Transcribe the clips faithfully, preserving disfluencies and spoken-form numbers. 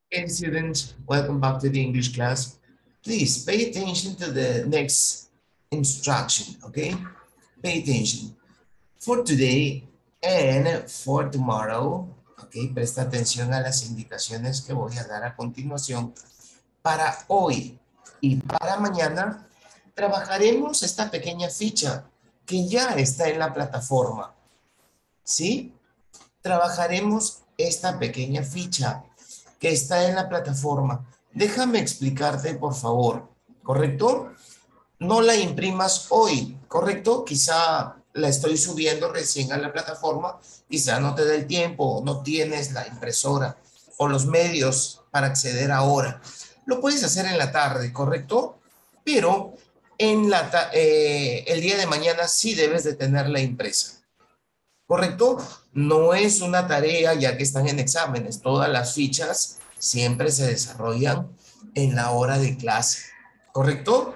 Hey students, welcome back to the English class. Please pay attention to the next instruction, okay? Pay attention. For today and for tomorrow, okay, presta atención a las indicaciones que voy a dar a continuación. Para hoy y para mañana, trabajaremos esta pequeña ficha que ya está en la plataforma, ¿sí? Trabajaremos esta pequeña ficha que está en la plataforma. Déjame explicarte, por favor, ¿correcto? No la imprimas hoy, ¿correcto? Quizá la estoy subiendo recién a la plataforma, quizá no te dé el tiempo, no tienes la impresora o los medios para acceder ahora. Lo puedes hacer en la tarde, ¿correcto? Pero en la eh, el día de mañana sí debes de tenerla impresa. ¿Correcto? No es una tarea ya que están en exámenes. Todas las fichas siempre se desarrollan en la hora de clase. ¿Correcto?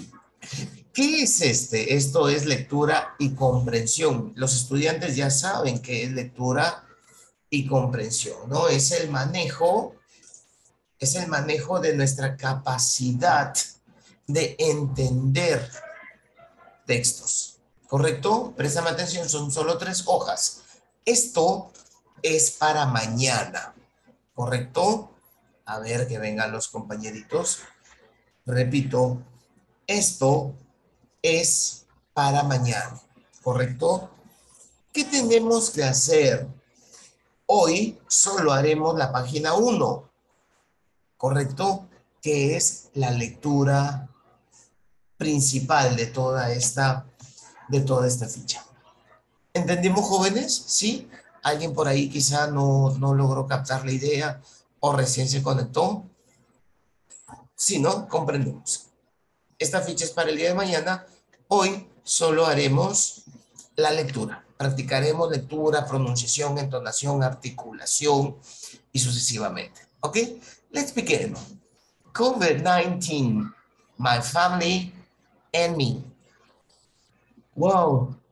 ¿Qué es este? Esto es lectura y comprensión. Los estudiantes ya saben qué es lectura y comprensión, ¿no? Es el manejo, es el manejo de nuestra capacidad de entender textos. ¿Correcto? Préstame atención, son solo tres hojas. Esto es para mañana. ¿Correcto? A ver que vengan los compañeritos. Repito, esto es para mañana. ¿Correcto? ¿Qué tenemos que hacer? Hoy solo haremos la página uno. ¿Correcto? Que es la lectura principal de toda esta, de toda esta ficha. ¿Entendimos, jóvenes? ¿Sí? ¿Alguien por ahí quizá no, no logró captar la idea o recién se conectó? Sí, ¿no? Comprendemos. Esta ficha es para el día de mañana. Hoy solo haremos la lectura. Practicaremos lectura, pronunciación, entonación, articulación y sucesivamente. ¿Ok? Let's begin. COVID nineteen, my family and me. Wow.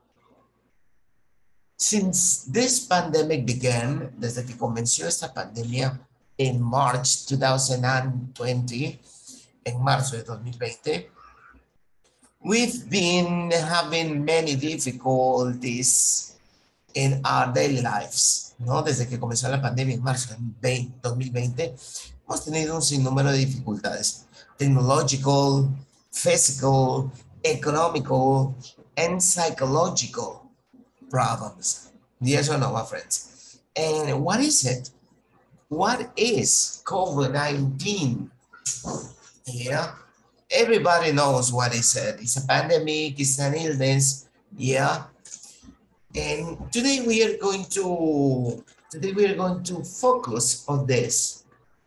Since this pandemic began, desde que comenzó esta pandemia en March twenty twenty, en marzo de dos mil veinte, we've been having many difficulties in our daily lives, ¿no? Desde que comenzó la pandemia en marzo de dos mil veinte, hemos tenido un sinnúmero de dificultades, technological, physical, economical, and psychological problems. Yes or no, my friends? And what is it? What is COVID nineteen? Yeah, everybody knows what is it. It's a pandemic, it's an illness. Yeah. And today we are going to today we are going to focus on this.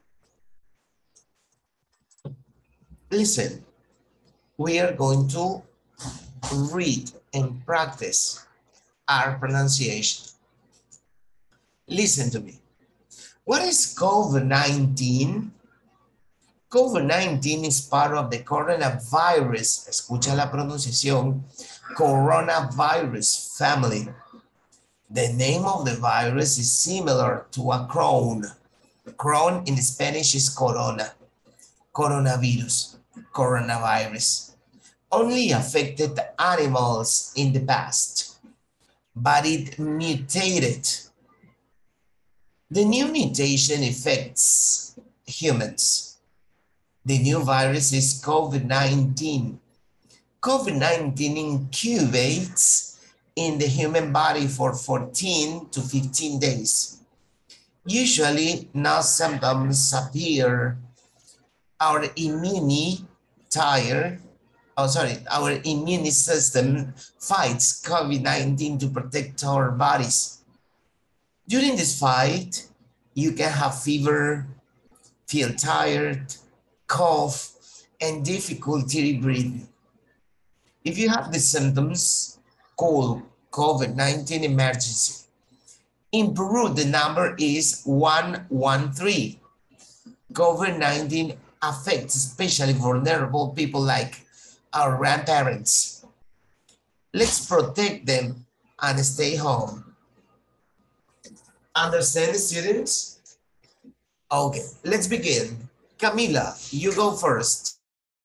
Listen, we are going to read and practice our pronunciation. Listen to me. What is COVID nineteen? COVID nineteen is part of the coronavirus, escucha la pronunciación, coronavirus family. The name of the virus is similar to a crown. Crown in Spanish is corona, coronavirus, coronavirus. Only affected animals in the past, but it mutated. The new mutation affects humans. The new virus is COVID nineteen. COVID nineteen incubates in the human body for fourteen to fifteen days. Usually, no symptoms appear. Our immune tire, oh sorry, our immune system fights COVID nineteen to protect our bodies. During this fight, you can have fever, feel tired, cough, and difficulty breathing. If you have the symptoms, call COVID nineteen emergency. In Peru, the number is one one three. COVID nineteen affects especially vulnerable people like our grandparents. Let's protect them and stay home. Understand, students? Okay, let's begin. Camila, you go first.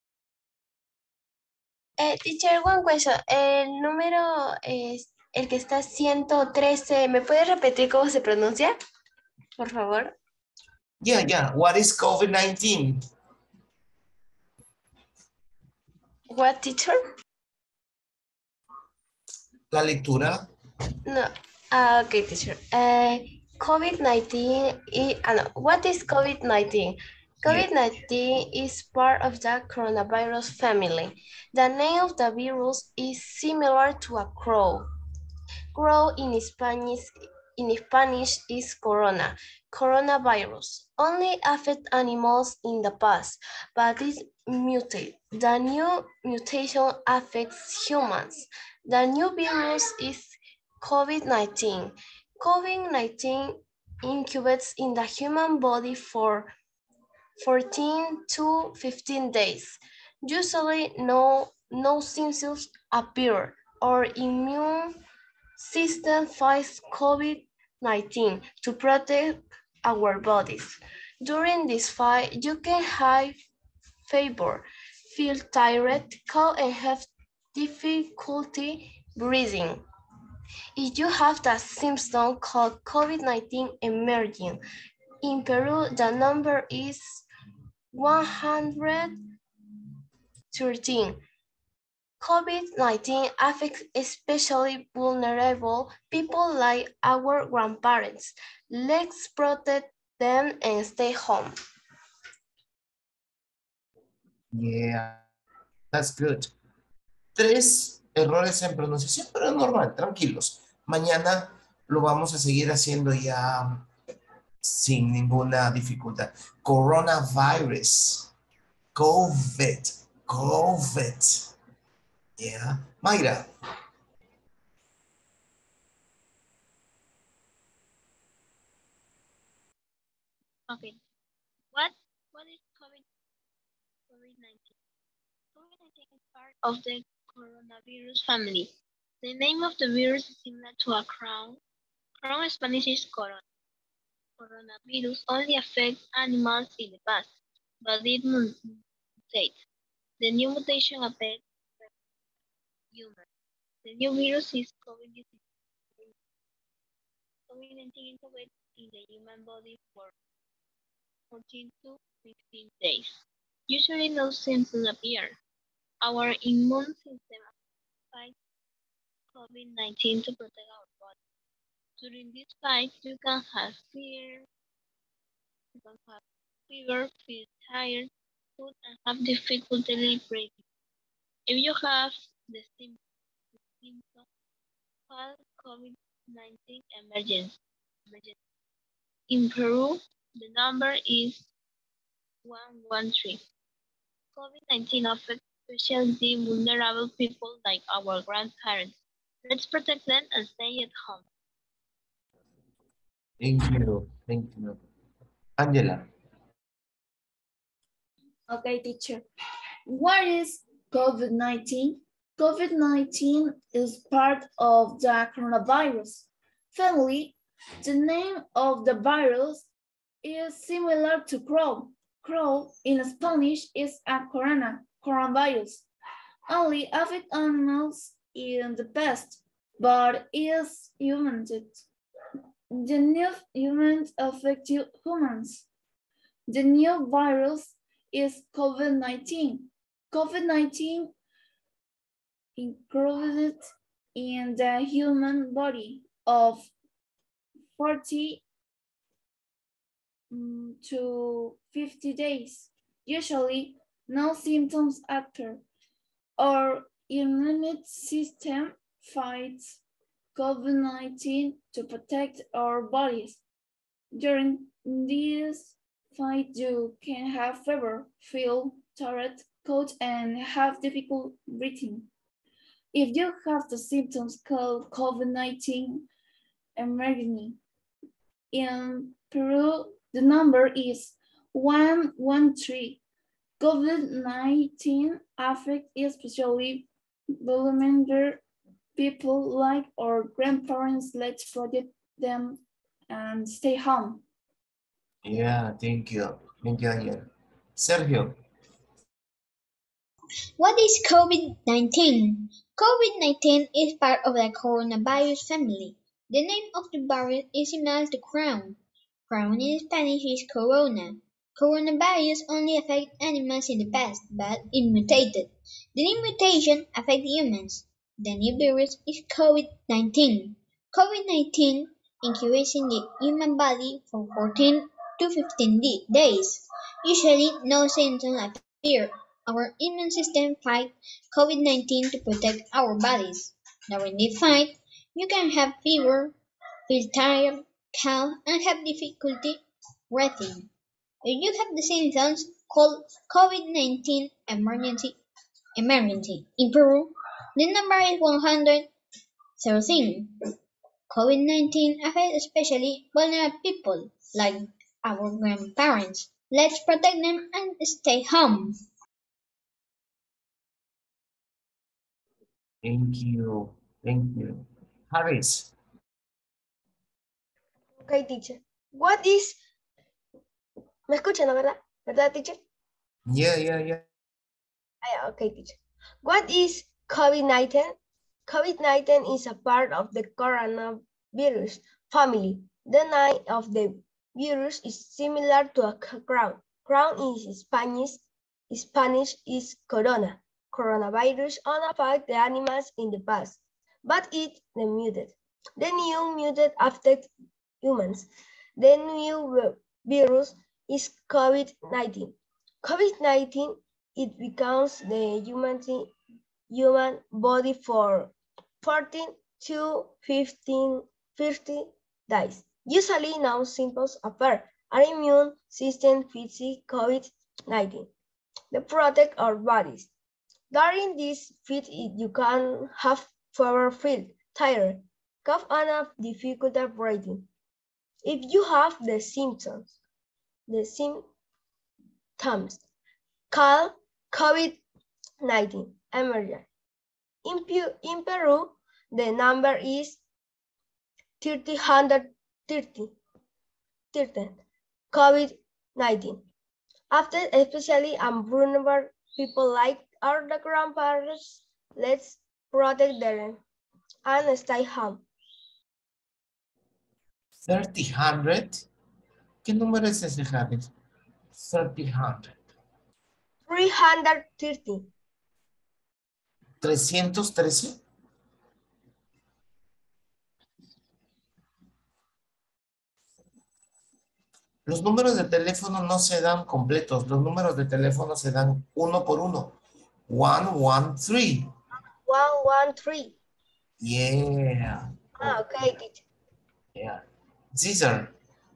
Eh, teacher, one question. El número es el que está ciento trece. ¿Me puede repetir cómo se pronuncia? Por favor. Yeah, yeah. What is COVID nineteen? What, teacher? La lectura. No. Ah, okay, teacher. Uh, COVID nineteen, is, ah, no. What is COVID nineteen? COVID nineteen is part of the coronavirus family. The name of the virus is similar to a crow. Crow in Spanish, in Spanish is corona, coronavirus. Only affect animals in the past, but it mutated. The new mutation affects humans. The new virus is COVID nineteen. COVID nineteen incubates in the human body for fourteen to fifteen days. Usually no, no symptoms appear or immune system fights COVID nineteen to protect our bodies. During this fight, you can have fever, feel tired, cough, and have difficulty breathing. If you have the symptom called COVID nineteen emerging, in Peru, the number is one hundred thirteen. COVID nineteen affects especially vulnerable people like our grandparents. Let's protect them and stay home. Yeah, that's good. Tres errores en pronunciación, pero es normal, tranquilos. Mañana lo vamos a seguir haciendo ya sin ninguna dificultad. Coronavirus. COVID. COVID. Yeah. Mayra. Okay. What what is COVID COVID nineteen? COVID nineteen is part of the coronavirus family. The name of the virus is similar to a crown. Crown in Spanish is corona. Coronavirus only affects animals in the past, but it mutates. The new mutation affects humans. The new virus is COVID nineteen. COVID nineteen incubates in the human body for fourteen to fifteen days. Usually no symptoms appear. Our immune system fights COVID nineteen to protect our body. During this fight, you can have fear, you can have fever, feel tired, food, and have difficulty breathing. If you have the symptoms, call COVID nineteen emergency. emergency. In Peru, the number is one one three. COVID nineteen affects especially vulnerable people like our grandparents. Let's protect them and stay at home. Thank you. Thank you. Angela. Okay, teacher. What is COVID nineteen? COVID nineteen is part of the coronavirus family. The name of the virus is similar to crow. Crow in Spanish is a corona, coronavirus. Only affect animals in the past, but is humans. The new humans affect humans. The new virus is COVID nineteen. COVID nineteen included in the human body of forty to fifty days. Usually, no symptoms appear. Our immune system fights COVID nineteen to protect our bodies. During this fight, you can have fever, feel tired, cold, and have difficult breathing. If you have the symptoms called COVID nineteen emergency, in Peru, the number is one one three. COVID nineteen affects especially vulnerable people like our grandparents. Let's protect them and stay home. Yeah, thank you. Thank you, Daniel. Sergio. What is COVID nineteen? COVID nineteen is part of the coronavirus family. The name of the virus is similar to crown. Crown in Spanish is corona. Coronavirus only affect animals in the past, but it mutated. The new mutation affects humans. The new virus is COVID nineteen. COVID nineteen incubates in the human body for fourteen to fifteen days. Usually, no symptoms appear. Our immune system fights COVID nineteen to protect our bodies. During this fight, you can have fever, feel tired, cough, and have difficulty breathing. If you have the symptoms, call COVID nineteen emergency. Emergency. In Peru, the number is one hundred thirteen. COVID nineteen affects especially vulnerable people like our grandparents. Let's protect them and stay home. Thank you. Thank you. Harris. Okay, teacher. What is... ¿Me escuchan, no, verdad? ¿Verdad, teacher? Yeah, yeah, yeah. Ah, yeah, okay, teacher. What is COVID nineteen? COVID nineteen is a part of the coronavirus family. The name of the virus is similar to a crown. Crown in Spanish, Spanish is corona. Coronavirus only affect the animals in the past, but it the muted. The new muted affect humans. The new virus is COVID nineteen. COVID nineteen, it becomes the human, human body for fourteen to fifteen, fifty days. Usually no symptoms appear. Our immune system fights COVID nineteen. They protect our bodies. During this fit, you can have fever, feel tired, cough, and difficulty breathing. If you have the symptoms, the symptoms, call COVID nineteen emergency. In, in Peru, the number is thirty, thirty, thirty, COVID nineteen. After especially vulnerable people like our the grandparents, let's protect them and stay home. thirty hundred. ¿Qué número es ese, Harris? thirty hundred. three hundred thirty. ¿trescientos trece? Los números de teléfono no se dan completos. Los números de teléfono se dan uno por uno. one one three. one one three. Yeah. Ah, okay, teacher. Yeah. Caesar.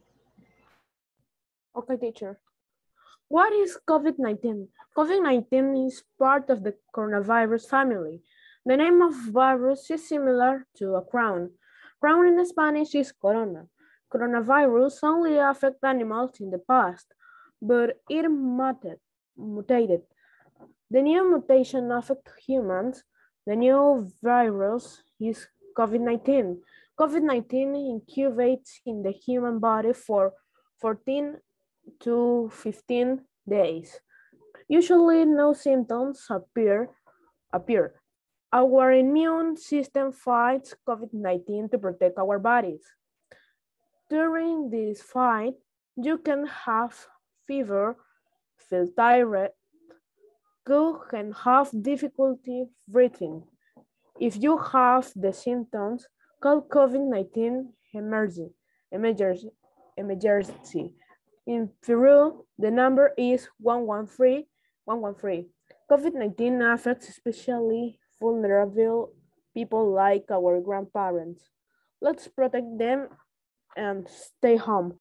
Okay, teacher. What is COVID nineteen? COVID nineteen is part of the coronavirus family. The name of virus is similar to a crown. Crown in Spanish is corona. Coronavirus only affect animals in the past, but it mutated. mutated. The new mutation affects humans. The new virus is COVID nineteen. COVID nineteen incubates in the human body for fourteen to fifteen days. Usually no symptoms appear. appear. Our immune system fights COVID nineteen to protect our bodies. During this fight, you can have fever, feel tired, cough, and have difficulty breathing. If you have the symptoms, call COVID nineteen emergency. emergency. emergency. In Peru, the number is one one three. COVID nineteen affects especially vulnerable people like our grandparents. Let's protect them and stay home.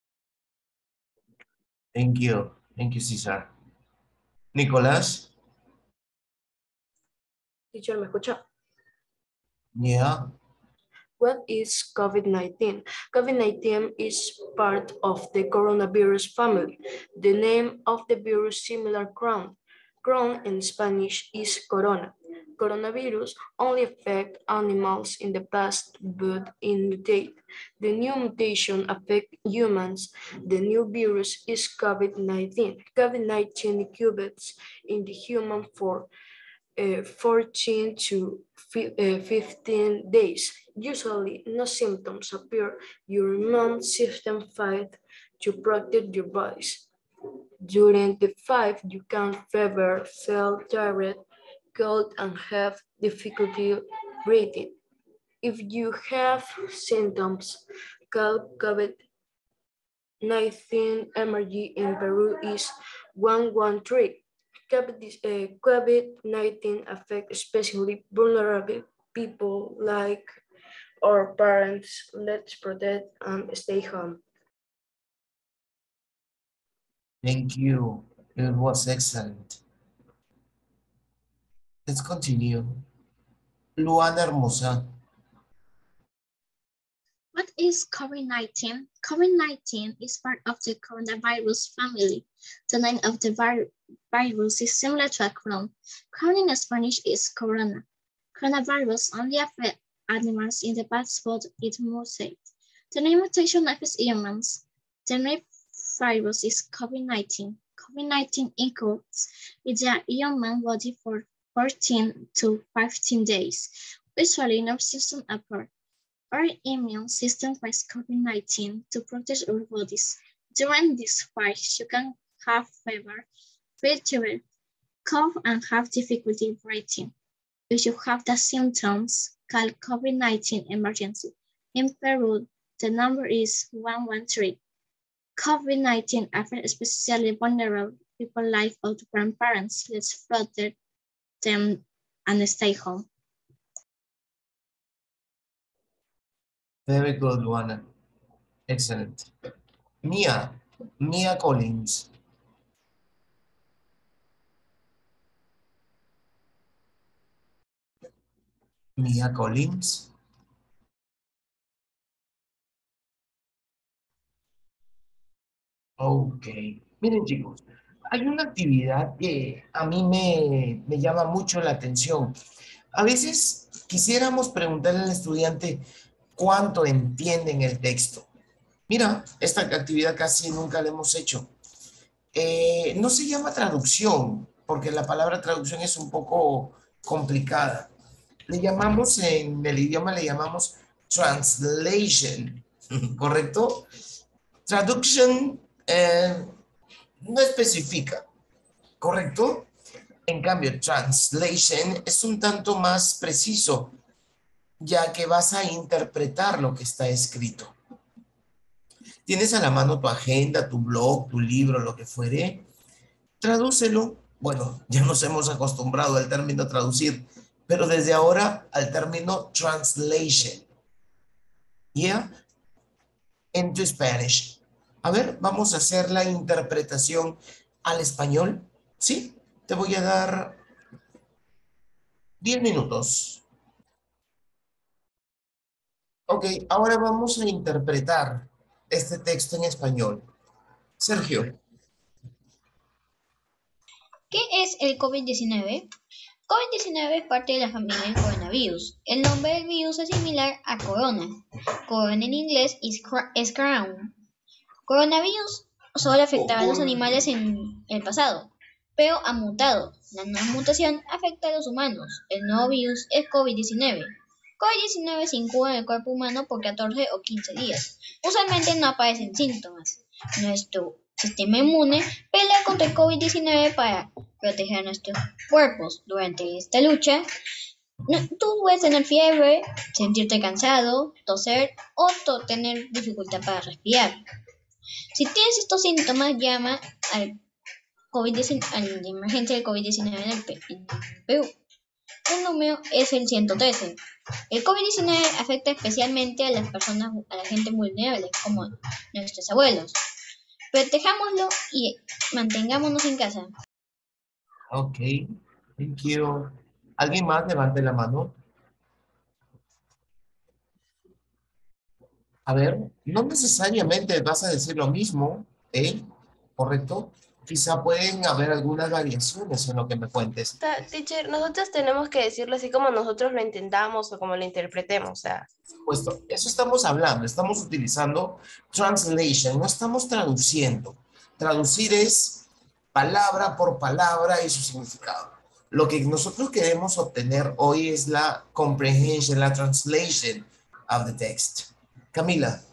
Thank you. Thank you, Cesar. Nicolás. Teacher, ¿me escucha? Yeah. What is COVID nineteen? COVID nineteen is part of the coronavirus family. The name of the virus similar crown. Crown in Spanish is corona. coronavirus only affect animals in the past, but in mutate. The new mutation affect humans. The new virus is COVID nineteen. COVID nineteen incubes in the human for uh, fourteen to fifteen days. Usually, no symptoms appear. Your immune system fights to protect your bodies. During the fight, you can fever, feel tired, cold, and have difficulty breathing. If you have symptoms, call COVID nineteen emergency in Peru is one one three. COVID nineteen affects especially vulnerable people like our parents. Let's protect and stay home. Thank you. It was excellent. Let's continue. Luana Hermosa. What is COVID nineteen? COVID nineteen is part of the coronavirus family. The name of the vir virus is similar to a crown. Crown in Spanish is corona. Coronavirus only affects animals in the past, but it mutate. The name mutation affects humans. The main virus is COVID nineteen. COVID nineteen incubates in the human body for fourteen to fifteen days. Usually no symptoms appear. Our immune system fights COVID nineteen to protect our bodies. During this fight, you can have fever, feel tired, cough, and have difficulty breathing. If you have the symptoms, call COVID nineteen emergency. In Peru, the number is one one three. COVID nineteen affects especially vulnerable people like old grandparents. Let's protect them and stay home. Very good, Luana. Excellent. Mia, Mia Collins. Mia Collins. Ok. Miren, chicos, hay una actividad que a mí me, me llama mucho la atención. A veces quisiéramos preguntarle al estudiante cuánto entienden el texto. Mira, esta actividad casi nunca la hemos hecho. Eh, no se llama traducción, porque la palabra traducción es un poco complicada. Le llamamos, en el idioma le llamamos translation, ¿correcto? Traduction eh, no especifica, ¿correcto? En cambio, translation es un tanto más preciso, ya que vas a interpretar lo que está escrito. Tienes a la mano tu agenda, tu blog, tu libro, lo que fuere. Tradúcelo. Bueno, ya nos hemos acostumbrado al término traducir, pero desde ahora al término translation. ¿Ya? Into Spanish. A ver, vamos a hacer la interpretación al español. ¿Sí? Te voy a dar diez minutos. Ok, ahora vamos a interpretar este texto en español. Sergio. ¿Qué es el COVID diecinueve? COVID diecinueve es parte de la familia del coronavirus. El nombre del virus es similar a corona. Corona en inglés es crown. Coronavirus solo afectaba a los animales en el pasado, pero ha mutado. La nueva mutación afecta a los humanos. El nuevo virus es COVID diecinueve. COVID diecinueve se incuba en el cuerpo humano por catorce o quince días. Usualmente no aparecen síntomas. Nuestro sistema inmune pelea contra el COVID diecinueve para proteger a nuestros cuerpos. Durante esta lucha, tú puedes tener fiebre, sentirte cansado, toser o to tener dificultad para respirar. Si tienes estos síntomas, llama al COVID diecinueve, a la emergencia del COVID diecinueve en el Perú. El número es el ciento trece. El COVID diecinueve afecta especialmente a las personas, a la gente vulnerable, como nuestros abuelos. Protejámoslo y mantengámonos en casa. Ok, thank you. ¿Alguien más levante la mano? A ver, no necesariamente vas a decir lo mismo, ¿eh? ¿Correcto? Quizá pueden haber algunas variaciones en lo que me cuentes. Ta- Teacher, nosotros tenemos que decirlo así como nosotros lo entendamos o como lo interpretemos, o sea. Puesto, eso estamos hablando, estamos utilizando translation, no estamos traduciendo. Traducir es palabra por palabra y su significado. Lo que nosotros queremos obtener hoy es la comprehension, la translation of the text. Camila.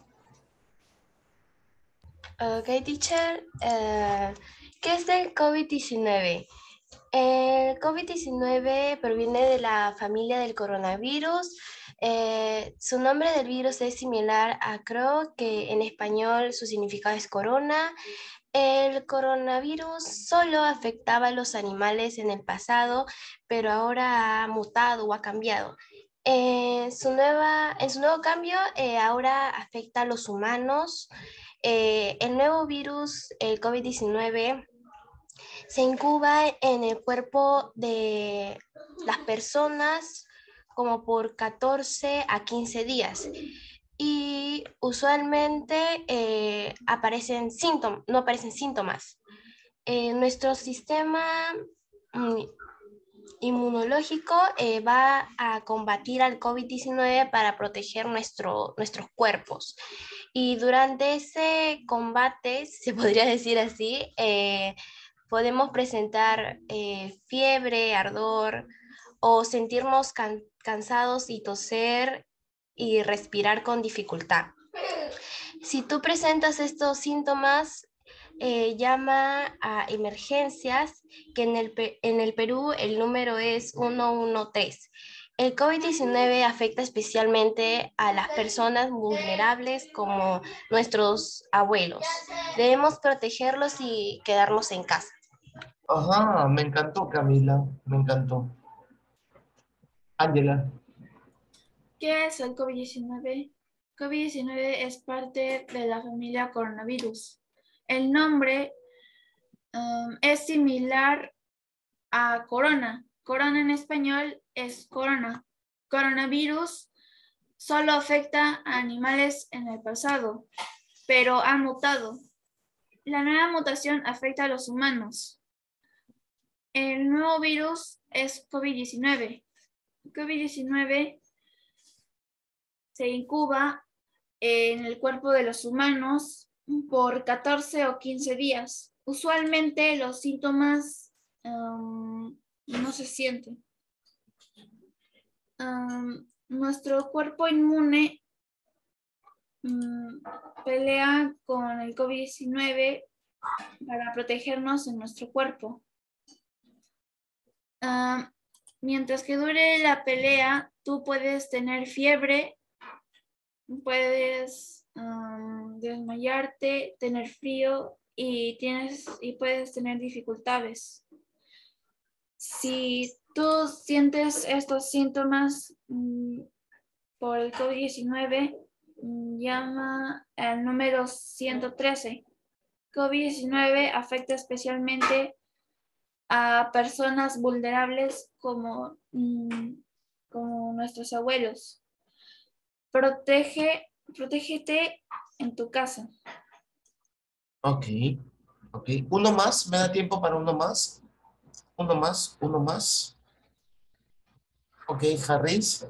Ok, teacher. Eh, ¿qué es el COVID diecinueve? El COVID diecinueve proviene de la familia del coronavirus. Eh, su nombre del virus es similar a Cro, que en español su significado es corona. El coronavirus solo afectaba a los animales en el pasado, pero ahora ha mutado o ha cambiado. En su, nueva, en su nuevo cambio, eh, ahora afecta a los humanos. Eh, el nuevo virus, el COVID diecinueve, se incuba en el cuerpo de las personas como por catorce a quince días. Y usualmente eh, aparecen síntomas, no aparecen síntomas. Eh, nuestro sistema mm, inmunológico eh, va a combatir al COVID diecinueve para proteger nuestro, nuestros cuerpos. Y durante ese combate, se podría decir así, eh, podemos presentar eh, fiebre, ardor o sentirnos can cansados y toser y respirar con dificultad. Si tú presentas estos síntomas, eh, llama a emergencias, que en el, en el Perú el número es uno uno tres. El COVID diecinueve afecta especialmente a las personas vulnerables como nuestros abuelos. Debemos protegerlos y quedarnos en casa. Ajá, me encantó, Camila, me encantó. Ángela. ¿Qué es el COVID diecinueve? COVID diecinueve es parte de la familia coronavirus. El nombre um, es similar a corona. Corona en español es corona. Coronavirus solo afecta a animales en el pasado, pero ha mutado. La nueva mutación afecta a los humanos. El nuevo virus es COVID diecinueve. COVID diecinueve se incuba en el cuerpo de los humanos por catorce o quince días. Usualmente los síntomas um, no se sienten. Um, nuestro cuerpo inmune um, pelea con el COVID diecinueve para protegernos en nuestro cuerpo. Uh, mientras que dure la pelea, tú puedes tener fiebre, puedes um, desmayarte, tener frío y, tienes, y puedes tener dificultades. Si tú sientes estos síntomas um, por el COVID diecinueve, um, llama al número ciento trece. COVID diecinueve afecta especialmente a personas vulnerables como, um, como nuestros abuelos. Protege, protégete en tu casa. Ok, ok. ¿Uno más? ¿Me da tiempo para uno más? Uno más, uno más. Ok, Harris.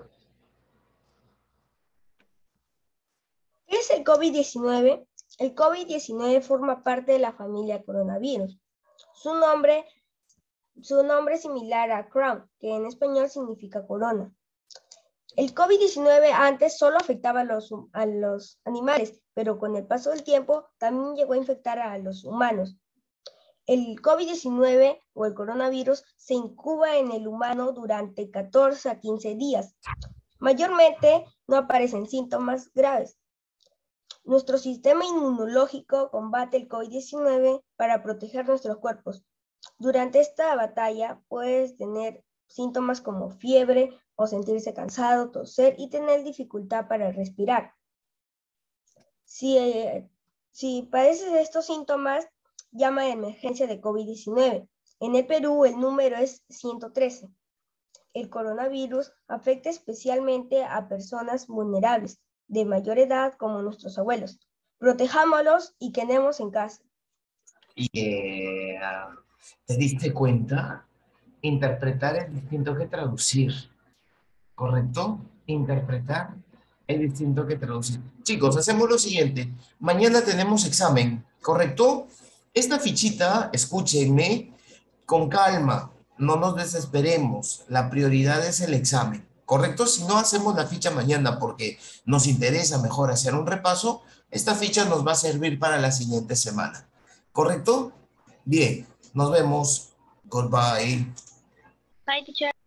¿Qué es el COVID diecinueve? El COVID diecinueve forma parte de la familia coronavirus. Su nombre, su nombre es similar a crown, que en español significa corona. El COVID diecinueve antes solo afectaba a los, a los animales, pero con el paso del tiempo también llegó a infectar a los humanos. El COVID diecinueve o el coronavirus se incuba en el humano durante catorce a quince días. Mayormente no aparecen síntomas graves. Nuestro sistema inmunológico combate el COVID diecinueve para proteger nuestros cuerpos. Durante esta batalla puedes tener síntomas como fiebre o sentirse cansado, toser y tener dificultad para respirar. Si, eh, si padeces de estos síntomas, llama a emergencia de COVID diecinueve. En el Perú el número es ciento trece. El coronavirus afecta especialmente a personas vulnerables de mayor edad como nuestros abuelos. Protejámoslos y quedemos en casa. Y eh, ¿te diste cuenta? Interpretar es distinto que traducir, ¿correcto? Interpretar es distinto que traducir. Chicos, hacemos lo siguiente. Mañana tenemos examen, ¿correcto? Esta fichita, escúchenme, con calma, no nos desesperemos. La prioridad es el examen, ¿correcto? Si no hacemos la ficha mañana porque nos interesa mejor hacer un repaso, esta ficha nos va a servir para la siguiente semana, ¿correcto? Bien, nos vemos. Goodbye. Bye, teacher.